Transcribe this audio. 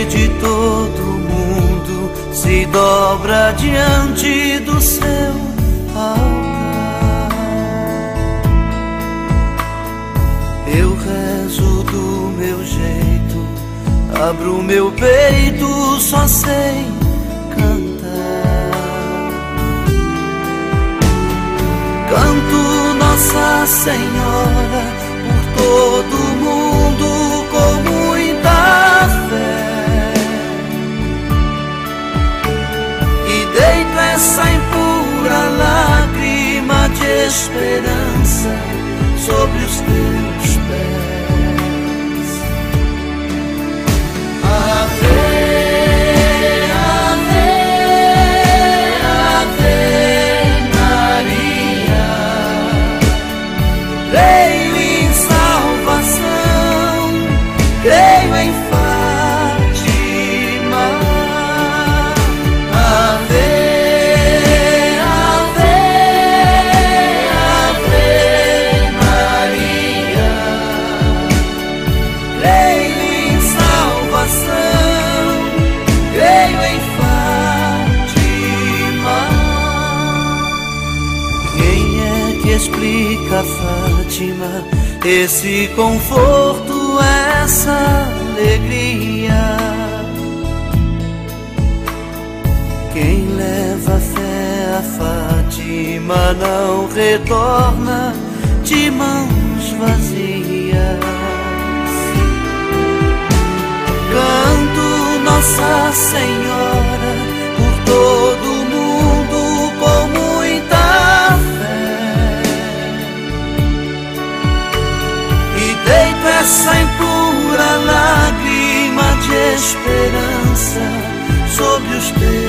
e de todo mundo se dobra diante do seu altar. Eu rezo do meu jeito, abro meu peito, só sei cantar. Canto Nossa Senhora por todo mundo com muita fé, e deito essa impura lágrima de esperança sobre os teus pés. Ave, Ave, Ave Maria. Creio em salvação, creio em Fátima. Ave, Ave, Ave Maria. Creio em salvação, creio em Fátima. Quem é que explica, Fátima, esse conforto, essa alegria? Quem leva fé a Fátima não retorna de mãos vazias. Canto Nossa Senhora por todo mundo com muita fé, e deito essa impura lágrima de esperança sobre os teus